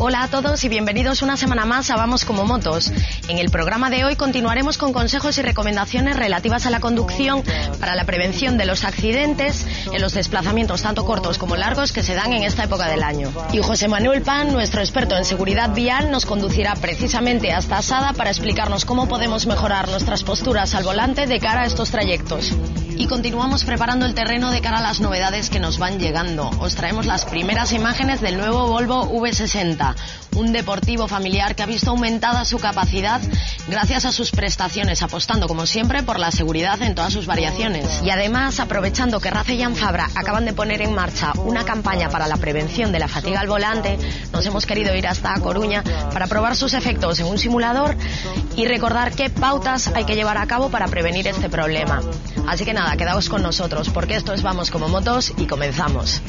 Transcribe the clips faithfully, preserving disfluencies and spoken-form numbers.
Hola a todos y bienvenidos una semana más a Vamos como Motos. En el programa de hoy continuaremos con consejos y recomendaciones relativas a la conducción para la prevención de los accidentes en los desplazamientos tanto cortos como largos que se dan en esta época del año. Y José Manuel Pan, nuestro experto en seguridad vial, nos conducirá precisamente hasta Sada para explicarnos cómo podemos mejorar nuestras posturas al volante de cara a estos trayectos. Y continuamos preparando el terreno de cara a las novedades que nos van llegando. Os traemos las primeras imágenes del nuevo Volvo V sesenta, un deportivo familiar que ha visto aumentada su capacidad gracias a sus prestaciones, apostando como siempre por la seguridad en todas sus variaciones. Y además, aprovechando que Race y Anfabra acaban de poner en marcha una campaña para la prevención de la fatiga al volante, nos hemos querido ir hasta A Coruña para probar sus efectos en un simulador y recordar qué pautas hay que llevar a cabo para prevenir este problema. Así que nada, quedaos con nosotros porque esto es Vamos como Motos y comenzamos.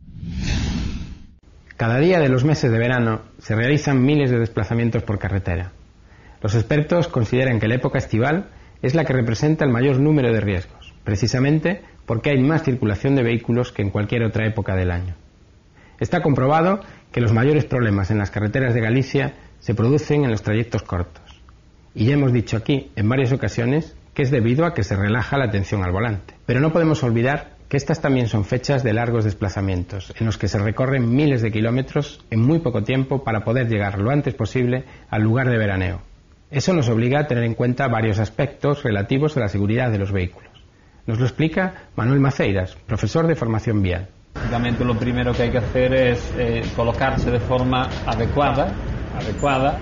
Cada día de los meses de verano se realizan miles de desplazamientos por carretera. Los expertos consideran que la época estival es la que representa el mayor número de riesgos, precisamente porque hay más circulación de vehículos que en cualquier otra época del año. Está comprobado que los mayores problemas en las carreteras de Galicia se producen en los trayectos cortos. Y ya hemos dicho aquí en varias ocasiones que es debido a que se relaja la atención al volante. Pero no podemos olvidar que estas también son fechas de largos desplazamientos, en los que se recorren miles de kilómetros en muy poco tiempo para poder llegar lo antes posible al lugar de veraneo. Eso nos obliga a tener en cuenta varios aspectos relativos a la seguridad de los vehículos. Nos lo explica Manuel Maceiras, profesor de formación vial. Básicamente lo primero que hay que hacer es eh, colocarse de forma adecuada, adecuada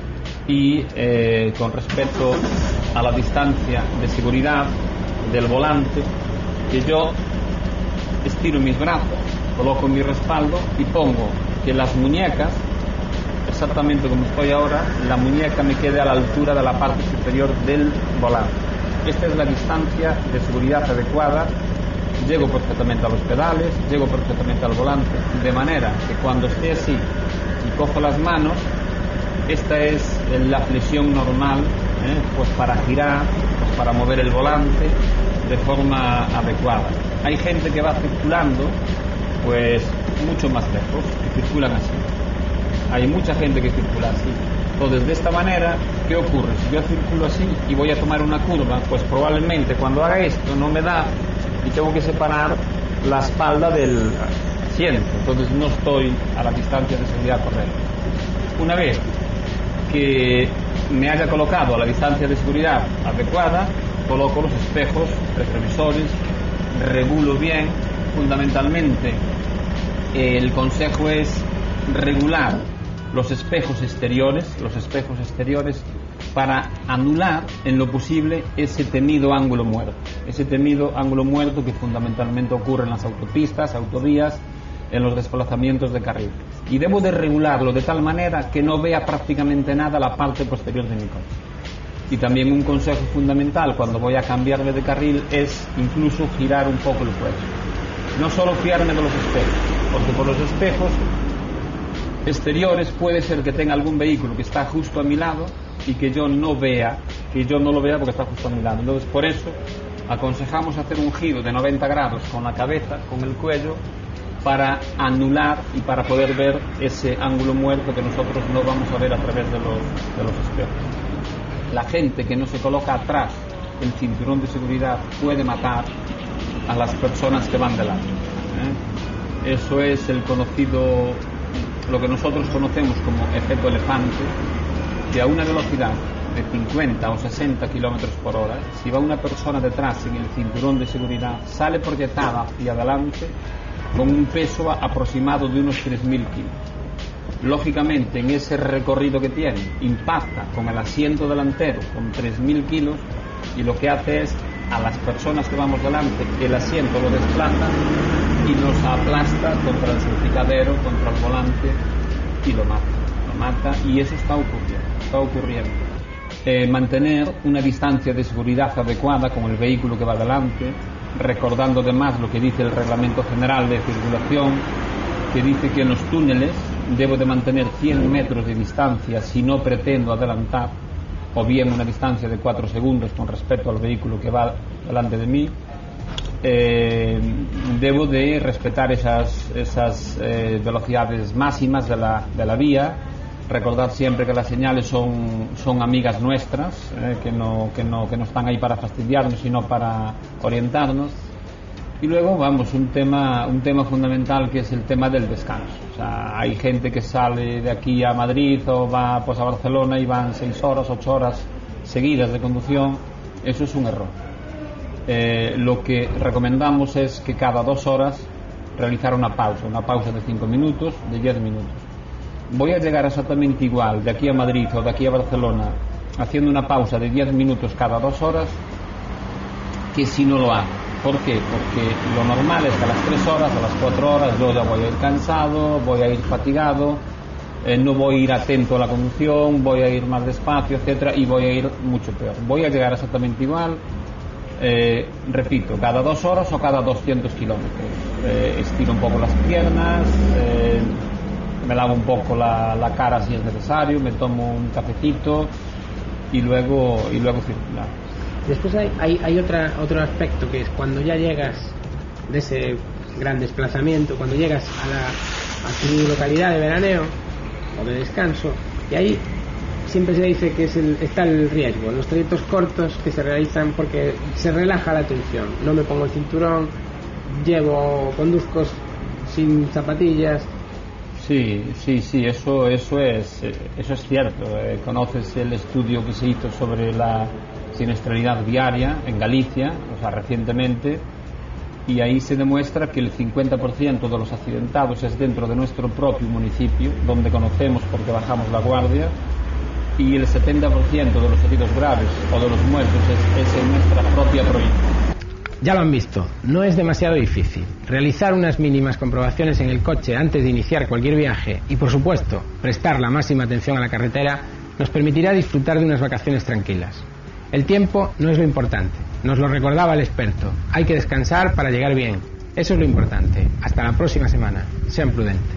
y eh, con respecto a la distancia de seguridad del volante, que yo estiro mis brazos, coloco mi respaldo y pongo que las muñecas, exactamente como estoy ahora, la muñeca me quede a la altura de la parte superior del volante. Esta es la distancia de seguridad adecuada. Llego perfectamente a los pedales, llego perfectamente al volante, de manera que cuando esté así y cojo las manos, esta es la flexión normal, ¿eh? pues para girar, pues para mover el volante de forma adecuada. Hay gente que va circulando pues mucho más lejos, que circulan así. Hay mucha gente que circula así. Entonces, de esta manera, ¿qué ocurre? Si yo circulo así y voy a tomar una curva, pues probablemente cuando haga esto no me da y tengo que separar la espalda del asiento. Entonces no estoy a la distancia de seguridad correcta. Una vez que me haya colocado a la distancia de seguridad adecuada, coloco los espejos retrovisores, regulo bien. Fundamentalmente el consejo es regular los espejos exteriores, los espejos exteriores para anular en lo posible ese temido ángulo muerto, ese temido ángulo muerto que fundamentalmente ocurre en las autopistas, autovías, en los desplazamientos de carril. Y debo de regularlo de tal manera que no vea prácticamente nada la parte posterior de mi coche. Y también un consejo fundamental cuando voy a cambiarme de carril es incluso girar un poco el cuello. No solo fiarme de los espejos, porque por los espejos exteriores puede ser que tenga algún vehículo que está justo a mi lado y que yo no vea, que yo no lo vea porque está justo a mi lado. Entonces, por eso aconsejamos hacer un giro de noventa grados con la cabeza, con el cuello, para anular y para poder ver ese ángulo muerto que nosotros no vamos a ver a través de los, de los espejos. La gente que no se coloca atrás el cinturón de seguridad puede matar a las personas que van delante, ¿eh? Eso es el conocido, lo que nosotros conocemos como efecto elefante, que a una velocidad de cincuenta o sesenta kilómetros por hora, si va una persona detrás en el cinturón de seguridad, sale proyectada hacia adelante con un peso aproximado de unos tres mil kilos. Lógicamente, en ese recorrido que tiene, impacta con el asiento delantero con tres mil kilos y lo que hace es, a las personas que vamos delante, el asiento lo desplaza y nos aplasta contra el salpicadero, contra el volante y lo mata. Lo mata y eso está ocurriendo. Está ocurriendo. Eh, mantener una distancia de seguridad adecuada con el vehículo que va delante, recordando además lo que dice el Reglamento General de Circulación, que dice que en los túneles debo de mantener cien metros de distancia si no pretendo adelantar, o bien una distancia de cuatro segundos con respecto al vehículo que va delante de mí. Eh, debo de respetar esas, esas eh, velocidades máximas de la, de la vía recordar siempre que las señales son, son amigas nuestras, eh, que, no, que, no, que no están ahí para fastidiarnos, sino para orientarnos. Y luego, vamos, un tema, un tema fundamental, que es el tema del descanso. O sea, hay gente que sale de aquí a Madrid o va pues, a Barcelona y van seis horas, ocho horas seguidas de conducción. Eso es un error. Eh, lo que recomendamos es que cada dos horas realizar una pausa, una pausa de cinco minutos, de diez minutos. Voy a llegar exactamente igual de aquí a Madrid o de aquí a Barcelona haciendo una pausa de diez minutos cada dos horas que si no lo hago. ¿Por qué? Porque lo normal es que a las tres horas, a las cuatro horas yo ya voy a ir cansado, voy a ir fatigado, eh, no voy a ir atento a la conducción, voy a ir más despacio, etcétera, y voy a ir mucho peor. Voy a llegar exactamente igual, eh, repito, cada dos horas o cada doscientos kilómetros. Eh, estiro un poco las piernas, eh, me lavo un poco la, la cara si es necesario, me tomo un cafecito y luego, y luego circular. Después hay, hay, hay otra, otro aspecto, que es cuando ya llegas de ese gran desplazamiento, cuando llegas a, la, a tu localidad de veraneo o de descanso, y ahí siempre se dice que es el, está el riesgo, los trayectos cortos que se realizan porque se relaja la tensión. No me pongo el cinturón, llevo, conduzco sin zapatillas. Sí, sí, sí, eso, eso es, eso es cierto. Eh, conoces el estudio que se hizo sobre la siniestralidad viaria en Galicia, o sea, recientemente, y ahí se demuestra que el cincuenta por ciento de los accidentados es dentro de nuestro propio municipio, donde conocemos porque bajamos la guardia, y el setenta por ciento de los heridos graves o de los muertos es, es en nuestra propia provincia. Ya lo han visto, no es demasiado difícil. Realizar unas mínimas comprobaciones en el coche antes de iniciar cualquier viaje y, por supuesto, prestar la máxima atención a la carretera nos permitirá disfrutar de unas vacaciones tranquilas. El tiempo no es lo importante, nos lo recordaba el experto. Hay que descansar para llegar bien. Eso es lo importante. Hasta la próxima semana. Sean prudentes.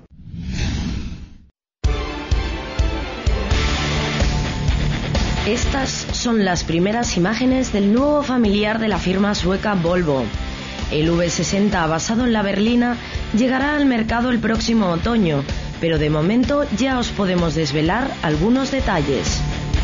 Estas son las primeras imágenes del nuevo familiar de la firma sueca Volvo. El V sesenta, basado en la berlina, llegará al mercado el próximo otoño, pero de momento ya os podemos desvelar algunos detalles.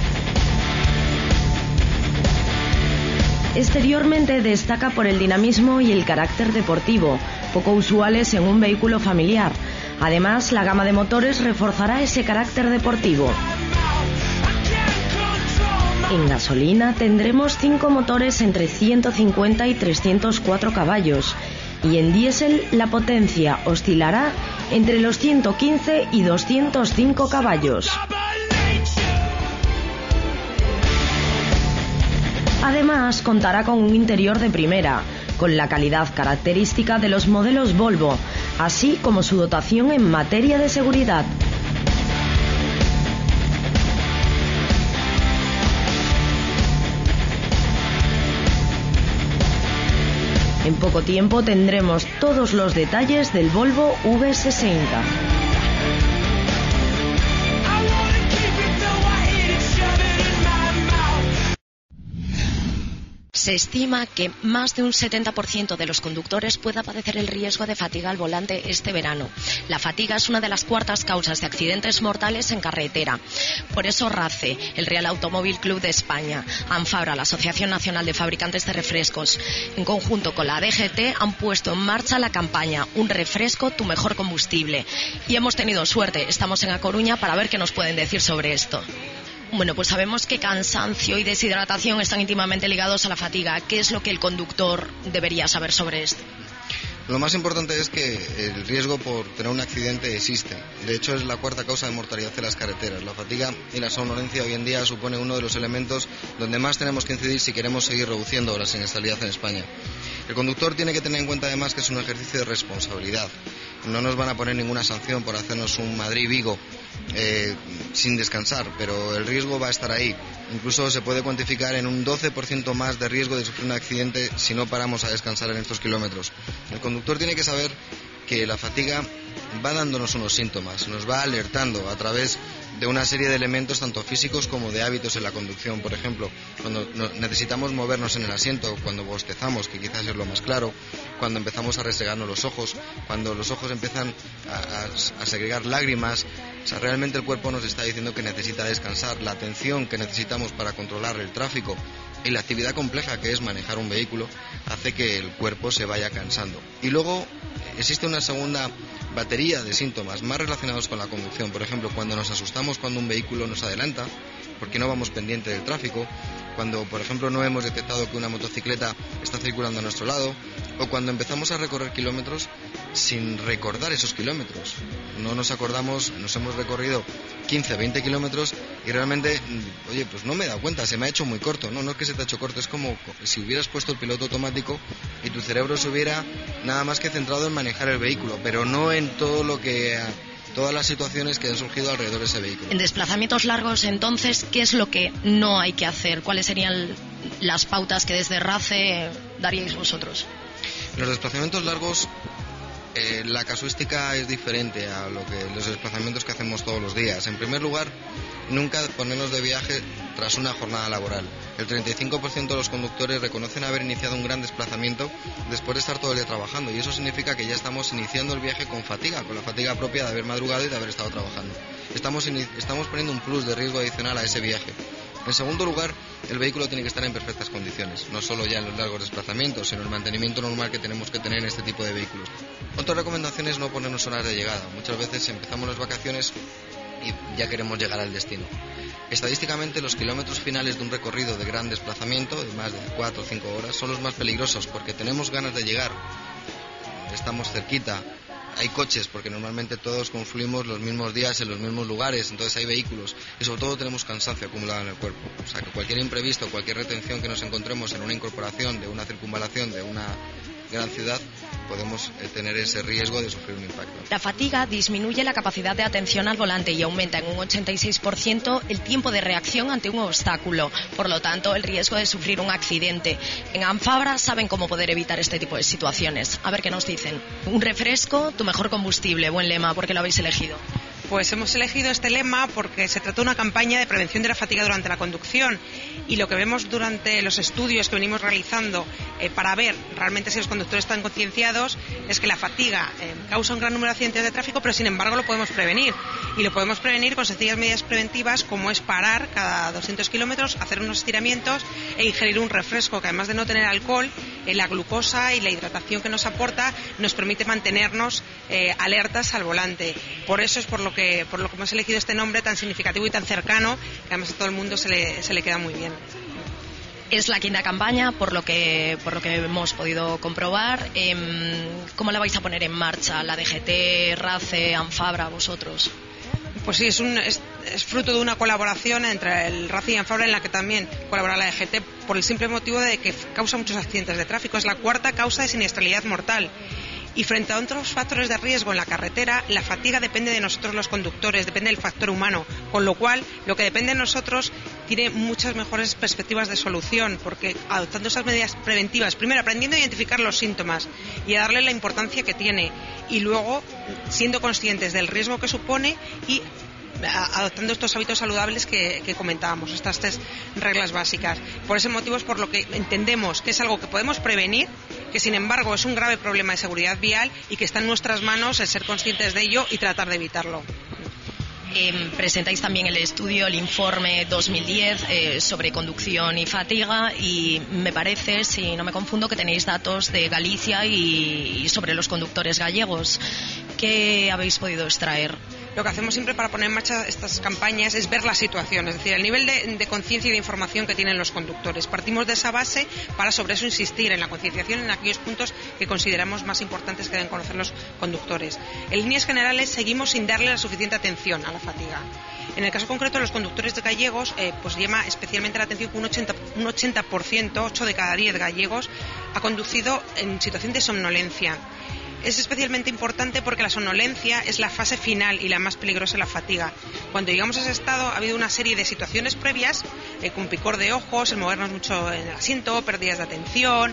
Exteriormente destaca por el dinamismo y el carácter deportivo, poco usuales en un vehículo familiar. Además, la gama de motores reforzará ese carácter deportivo. En gasolina tendremos cinco motores entre ciento cincuenta y trescientos cuatro caballos y en diésel la potencia oscilará entre los ciento quince y doscientos cinco caballos. Además, contará con un interior de primera, con la calidad característica de los modelos Volvo, así como su dotación en materia de seguridad. En poco tiempo tendremos todos los detalles del Volvo V sesenta. Se estima que más de un setenta por ciento de los conductores pueda padecer el riesgo de fatiga al volante este verano. La fatiga es una de las cuartas causas de accidentes mortales en carretera. Por eso RACE, el Real Automóvil Club de España, ANFABRA, la Asociación Nacional de Fabricantes de Refrescos, en conjunto con la D G T, han puesto en marcha la campaña Un refresco, tu mejor combustible. Y hemos tenido suerte, estamos en A Coruña para ver qué nos pueden decir sobre esto. Bueno, pues sabemos que cansancio y deshidratación están íntimamente ligados a la fatiga. ¿Qué es lo que el conductor debería saber sobre esto? Lo más importante es que el riesgo por tener un accidente existe. De hecho, es la cuarta causa de mortalidad en las carreteras. La fatiga y la somnolencia hoy en día supone uno de los elementos donde más tenemos que incidir si queremos seguir reduciendo la siniestralidad en España. El conductor tiene que tener en cuenta además que es un ejercicio de responsabilidad. No nos van a poner ninguna sanción por hacernos un Madrid-Vigo eh, sin descansar, pero el riesgo va a estar ahí. Incluso se puede cuantificar en un doce por ciento más de riesgo de sufrir un accidente si no paramos a descansar en estos kilómetros. El conductor tiene que saber que la fatiga va dándonos unos síntomas, nos va alertando a través de una serie de elementos tanto físicos como de hábitos en la conducción. Por ejemplo, cuando necesitamos movernos en el asiento, cuando bostezamos, que quizás es lo más claro, cuando empezamos a restregarnos los ojos, cuando los ojos empiezan a, a, a segregar lágrimas. O sea, realmente el cuerpo nos está diciendo que necesita descansar. La atención que necesitamos para controlar el tráfico y la actividad compleja que es manejar un vehículo hace que el cuerpo se vaya cansando. Y luego existe una segunda batería de síntomas más relacionados con la conducción. Por ejemplo, cuando nos asustamos cuando un vehículo nos adelanta, porque no vamos pendiente del tráfico, cuando por ejemplo no hemos detectado que una motocicleta está circulando a nuestro lado, o cuando empezamos a recorrer kilómetros sin recordar esos kilómetros. No nos acordamos, nos hemos recorrido quince, veinte kilómetros y realmente, oye, pues no me he dado cuenta, se me ha hecho muy corto. No, no es que se te ha hecho corto, es como si hubieras puesto el piloto automático y tu cerebro se hubiera nada más que centrado en manejar el vehículo, pero no en todo lo que... todas las situaciones que han surgido alrededor de ese vehículo. En desplazamientos largos, entonces, ¿qué es lo que no hay que hacer? ¿Cuáles serían las pautas que desde RACE daríais vosotros? En los desplazamientos largos, eh, la casuística es diferente a lo que los desplazamientos que hacemos todos los días. En primer lugar, nunca ponernos de viaje tras una jornada laboral. El treinta y cinco por ciento de los conductores reconocen haber iniciado un gran desplazamiento después de estar todo el día trabajando, y eso significa que ya estamos iniciando el viaje con fatiga, con la fatiga propia de haber madrugado y de haber estado trabajando. Estamos, estamos poniendo un plus de riesgo adicional a ese viaje. En segundo lugar, el vehículo tiene que estar en perfectas condiciones, no solo ya en los largos desplazamientos, sino el mantenimiento normal que tenemos que tener en este tipo de vehículos. Otra recomendación es no ponernos horas de llegada. Muchas veces empezamos las vacaciones y ya queremos llegar al destino. Estadísticamente, los kilómetros finales de un recorrido de gran desplazamiento, de más de cuatro o cinco horas, son los más peligrosos porque tenemos ganas de llegar, estamos cerquita, hay coches porque normalmente todos confluimos los mismos días en los mismos lugares, entonces hay vehículos y sobre todo tenemos cansancio acumulado en el cuerpo. O sea que cualquier imprevisto, cualquier retención que nos encontremos en una incorporación de una circunvalación de una gran ciudad, podemos tener ese riesgo de sufrir un impacto. La fatiga disminuye la capacidad de atención al volante y aumenta en un ochenta y seis por ciento el tiempo de reacción ante un obstáculo, por lo tanto el riesgo de sufrir un accidente. En Anfabra saben cómo poder evitar este tipo de situaciones. A ver qué nos dicen. Un refresco, tu mejor combustible. Buen lema, ¿por qué lo habéis elegido? Pues hemos elegido este lema porque se trata de una campaña de prevención de la fatiga durante la conducción, y lo que vemos durante los estudios que venimos realizando eh, para ver realmente si los conductores están concienciados es que la fatiga eh, causa un gran número de accidentes de tráfico, pero sin embargo lo podemos prevenir, y lo podemos prevenir con sencillas medidas preventivas como es parar cada doscientos kilómetros, hacer unos estiramientos e ingerir un refresco que, además de no tener alcohol, eh, la glucosa y la hidratación que nos aporta nos permite mantenernos eh, alertas al volante. Por eso es por lo que por lo que hemos elegido este nombre tan significativo y tan cercano, que además a todo el mundo se le, se le queda muy bien. Es la quinta campaña, por lo que por lo que hemos podido comprobar. Eh, ¿Cómo la vais a poner en marcha? ¿La D G T, RACE, Anfabra, vosotros? Pues sí, es, un, es, es fruto de una colaboración entre el RACE y Anfabra, en la que también colabora la D G T, por el simple motivo de que causa muchos accidentes de tráfico. Es la cuarta causa de siniestralidad mortal. Y frente a otros factores de riesgo en la carretera, la fatiga depende de nosotros los conductores, depende del factor humano, con lo cual lo que depende de nosotros tiene muchas mejores perspectivas de solución, porque adoptando esas medidas preventivas, primero aprendiendo a identificar los síntomas y a darle la importancia que tiene, y luego siendo conscientes del riesgo que supone y adoptando estos hábitos saludables que, que comentábamos, estas tres reglas básicas. Por ese motivo es por lo que entendemos que es algo que podemos prevenir, que sin embargo es un grave problema de seguridad vial y que está en nuestras manos el ser conscientes de ello y tratar de evitarlo. Eh, presentáis también el estudio, el informe dos mil diez eh, sobre conducción y fatiga, y me parece, si no me confundo, que tenéis datos de Galicia y, y sobre los conductores gallegos. ¿Qué habéis podido extraer? Lo que hacemos siempre para poner en marcha estas campañas es ver la situación, es decir, el nivel de, de conciencia y de información que tienen los conductores. Partimos de esa base para sobre eso insistir en la concienciación en aquellos puntos que consideramos más importantes que deben conocer los conductores. En líneas generales seguimos sin darle la suficiente atención a la fatiga. En el caso concreto de los conductores gallegos, eh, pues llama especialmente la atención que un ochenta, un ochenta por ciento, ocho de cada diez gallegos, ha conducido en situación de somnolencia. Es especialmente importante porque la somnolencia es la fase final y la más peligrosa de la fatiga. Cuando llegamos a ese estado ha habido una serie de situaciones previas, eh, con picor de ojos, el movernos mucho en el asiento, pérdidas de atención,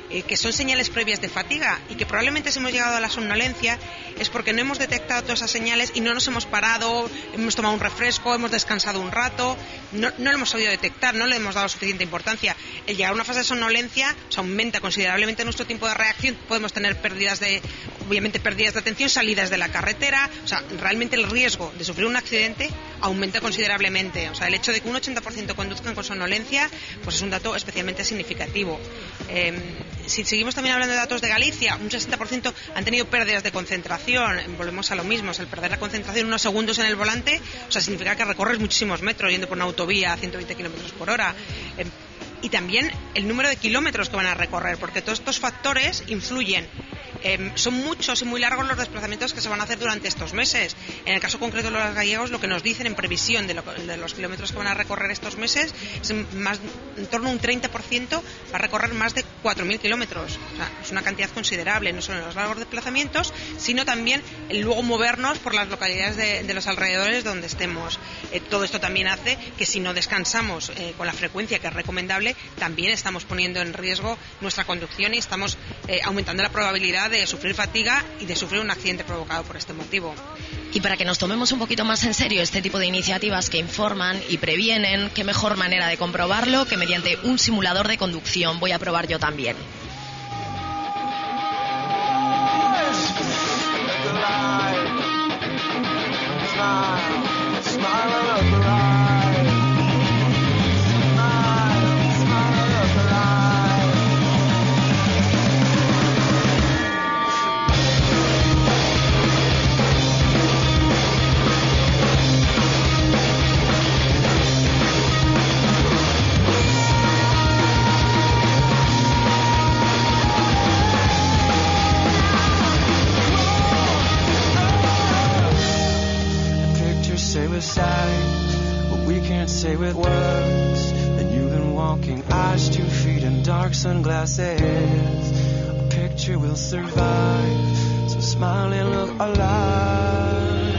eh, que son señales previas de fatiga y que probablemente si hemos llegado a la somnolencia es porque no hemos detectado todas esas señales y no nos hemos parado, hemos tomado un refresco, hemos descansado un rato, no, no lo hemos sabido detectar, no le hemos dado suficiente importancia. El llegar a una fase de somnolencia o sea, aumenta considerablemente nuestro tiempo de reacción, podemos tener pérdidas de, obviamente pérdidas de atención, salidas de la carretera, o sea, realmente el riesgo de sufrir un accidente aumenta considerablemente. O sea, el hecho de que un ochenta por ciento conduzcan con somnolencia, pues es un dato especialmente significativo. Eh, si seguimos también hablando de datos de Galicia, un sesenta por ciento han tenido pérdidas de concentración. Volvemos a lo mismo, o sea, el perder la concentración unos segundos en el volante, o sea, significa que recorres muchísimos metros yendo por una autovía a ciento veinte kilómetros por hora. Eh, y también el número de kilómetros que van a recorrer, porque todos estos factores influyen. Eh, son muchos y muy largos los desplazamientos que se van a hacer durante estos meses. En el caso concreto de los gallegos, lo que nos dicen en previsión de, lo, de los kilómetros que van a recorrer estos meses es más, en torno a un treinta por ciento va a recorrer más de cuatro mil kilómetros. O sea, es una cantidad considerable, no solo en los largos desplazamientos, sino también el luego movernos por las localidades de, de los alrededores donde estemos. Eh, todo esto también hace que si no descansamos eh, con la frecuencia que es recomendable, también estamos poniendo en riesgo nuestra conducción y estamos eh, aumentando la probabilidad de sufrir fatiga y de sufrir un accidente provocado por este motivo. Y para que nos tomemos un poquito más en serio este tipo de iniciativas que informan y previenen, qué mejor manera de comprobarlo que mediante un simulador de conducción. Voy a probar yo también. Say with words that you've been walking eyes two feet in dark sunglasses. A picture will survive, so smile and look alive.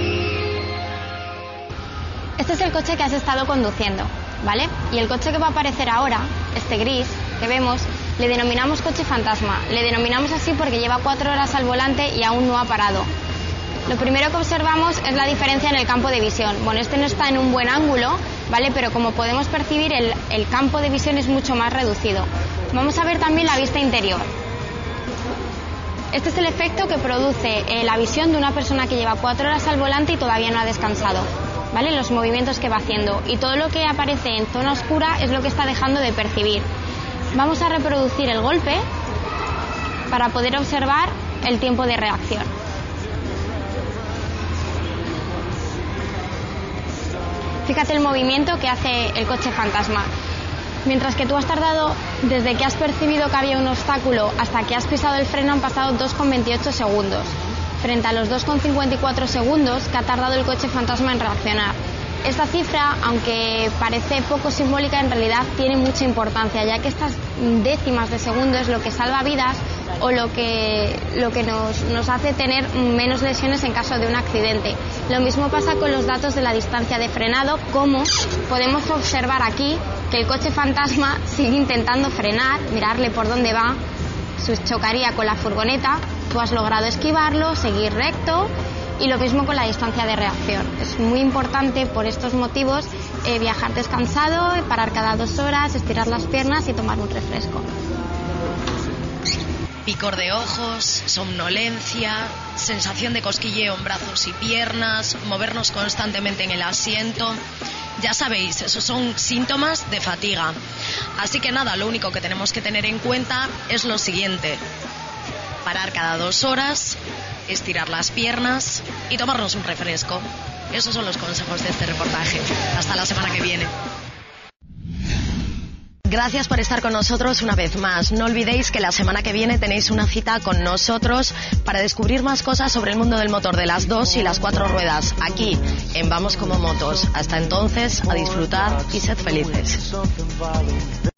Este es el coche que has estado conduciendo, ¿vale? Y el coche que va a aparecer ahora, este gris que vemos, le denominamos coche fantasma. Le denominamos así porque lleva cuatro horas al volante y aún no ha parado. Lo primero que observamos es la diferencia en el campo de visión. Bueno, este no está en un buen ángulo, ¿vale? Pero como podemos percibir, el, el campo de visión es mucho más reducido. Vamos a ver también la vista interior. Este es el efecto que produce eh, la visión de una persona que lleva cuatro horas al volante y todavía no ha descansado, ¿vale? Los movimientos que va haciendo. Y todo lo que aparece en zona oscura es lo que está dejando de percibir. Vamos a reproducir el golpe para poder observar el tiempo de reacción. Fíjate el movimiento que hace el coche fantasma. Mientras que tú has tardado, desde que has percibido que había un obstáculo hasta que has pisado el freno, han pasado dos coma veintiocho segundos, frente a los dos coma cincuenta y cuatro segundos que ha tardado el coche fantasma en reaccionar. Esta cifra, aunque parece poco simbólica, en realidad tiene mucha importancia, ya que estas décimas de segundo es lo que salva vidas o lo que, lo que nos, nos hace tener menos lesiones en caso de un accidente. Lo mismo pasa con los datos de la distancia de frenado, como podemos observar aquí que el coche fantasma sigue intentando frenar, mirarle por dónde va, chocaría con la furgoneta, tú has logrado esquivarlo, seguir recto. Y lo mismo con la distancia de reacción. Es muy importante por estos motivos eh, viajar descansado, parar cada dos horas, estirar las piernas y tomar un refresco. Picor de ojos, somnolencia, sensación de cosquilleo en brazos y piernas, movernos constantemente en el asiento. Ya sabéis, esos son síntomas de fatiga. Así que nada, lo único que tenemos que tener en cuenta es lo siguiente: parar cada dos horas, estirar las piernas y tomarnos un refresco. Esos son los consejos de este reportaje. Hasta la semana que viene. Gracias por estar con nosotros una vez más. No olvidéis que la semana que viene tenéis una cita con nosotros para descubrir más cosas sobre el mundo del motor de las dos y las cuatro ruedas, aquí en Vamos como Motos. Hasta entonces, a disfrutar y sed felices.